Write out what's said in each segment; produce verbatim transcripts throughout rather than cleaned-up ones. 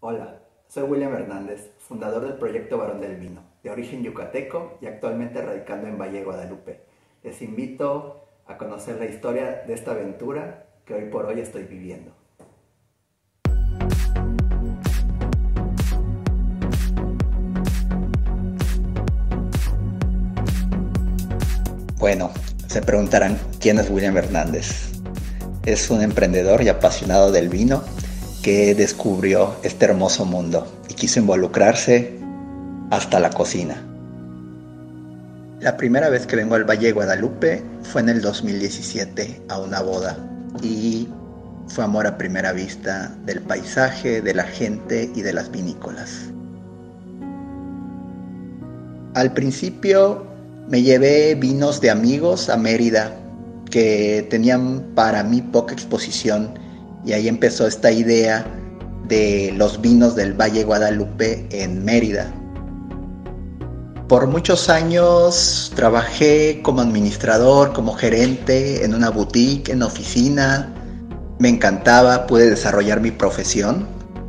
Hola, soy William Hernández, fundador del proyecto Barón del Vino, de origen yucateco y actualmente radicando en Valle, Guadalupe. Les invito a conocer la historia de esta aventura que hoy por hoy estoy viviendo. Bueno, se preguntarán quién es William Hernández. Es un emprendedor y apasionado del vino que descubrió este hermoso mundo y quiso involucrarse hasta la cocina. La primera vez que vengo al Valle de Guadalupe fue en el dos mil diecisiete a una boda y fue amor a primera vista del paisaje, de la gente y de las vinícolas. Al principio me llevé vinos de amigos a Mérida que tenían para mí poca exposición y ahí empezó esta idea de los vinos del Valle de Guadalupe en Mérida. Por muchos años trabajé como administrador, como gerente en una boutique, en oficina. Me encantaba, pude desarrollar mi profesión,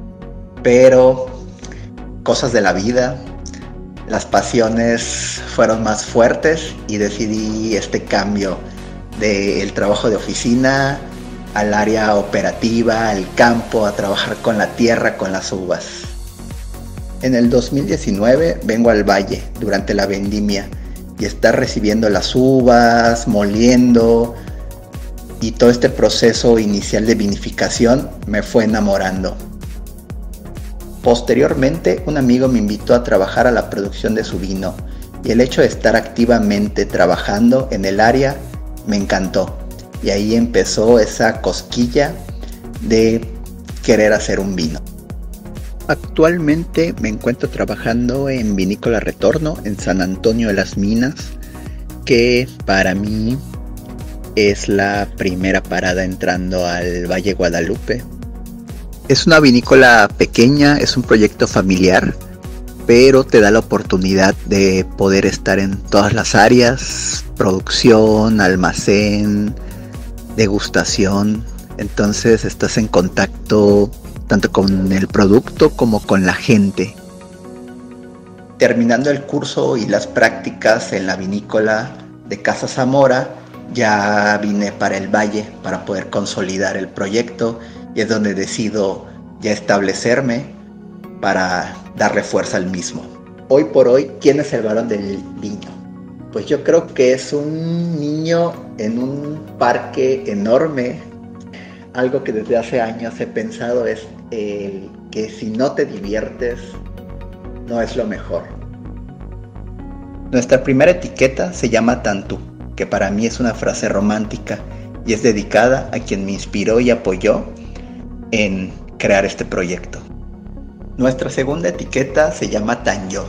pero cosas de la vida, las pasiones fueron más fuertes y decidí este cambio del trabajo de oficina al área operativa, al campo, a trabajar con la tierra, con las uvas. En el dos mil diecinueve vengo al valle durante la vendimia y estar recibiendo las uvas, moliendo y todo este proceso inicial de vinificación me fue enamorando. Posteriormente, un amigo me invitó a trabajar a la producción de su vino y el hecho de estar activamente trabajando en el área me encantó. Y ahí empezó esa cosquilla de querer hacer un vino. Actualmente me encuentro trabajando en Vinícola Retorno en San Antonio de las Minas, que para mí es la primera parada entrando al Valle Guadalupe. Es una vinícola pequeña, es un proyecto familiar, pero te da la oportunidad de poder estar en todas las áreas, producción, almacén, degustación. Entonces estás en contacto tanto con el producto como con la gente. Terminando el curso y las prácticas en la vinícola de Casa Zamora, ya vine para el Valle para poder consolidar el proyecto y es donde decido ya establecerme para darle fuerza al mismo. Hoy por hoy, ¿quién es el varón del vino? Pues yo creo que es un niño en un parque enorme. Algo que desde hace años he pensado es el que si no te diviertes, no es lo mejor. Nuestra primera etiqueta se llama Tantú, que para mí es una frase romántica y es dedicada a quien me inspiró y apoyó en crear este proyecto. Nuestra segunda etiqueta se llama Tanyo.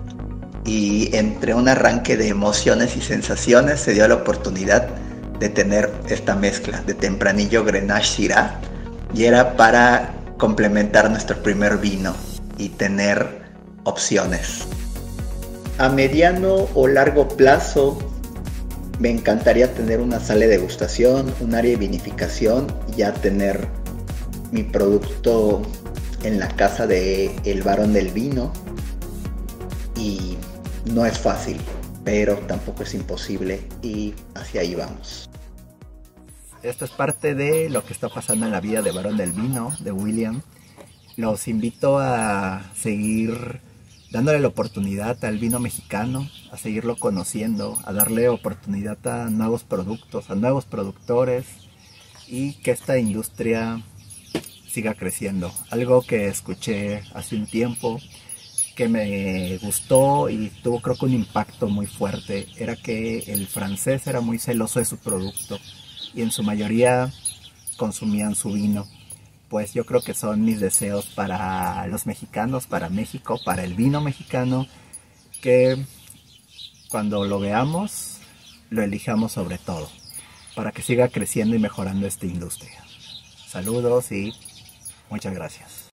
Y entre un arranque de emociones y sensaciones se dio la oportunidad de tener esta mezcla de Tempranillo Grenache Syrah y era para complementar nuestro primer vino y tener opciones. A mediano o largo plazo me encantaría tener una sala de degustación, un área de vinificación y ya tener mi producto en la casa de El Barón del Vino. Y no es fácil, pero tampoco es imposible y hacia ahí vamos. Esto es parte de lo que está pasando en la vida de Barón del Vino, de William. Los invito a seguir dándole la oportunidad al vino mexicano, a seguirlo conociendo, a darle oportunidad a nuevos productos, a nuevos productores y que esta industria siga creciendo. Algo que escuché hace un tiempo que me gustó y tuvo creo que un impacto muy fuerte era que el francés era muy celoso de su producto y en su mayoría consumían su vino. Pues yo creo que son mis deseos para los mexicanos, para México, para el vino mexicano, que cuando lo veamos lo elijamos sobre todo para que siga creciendo y mejorando esta industria. Saludos y muchas gracias.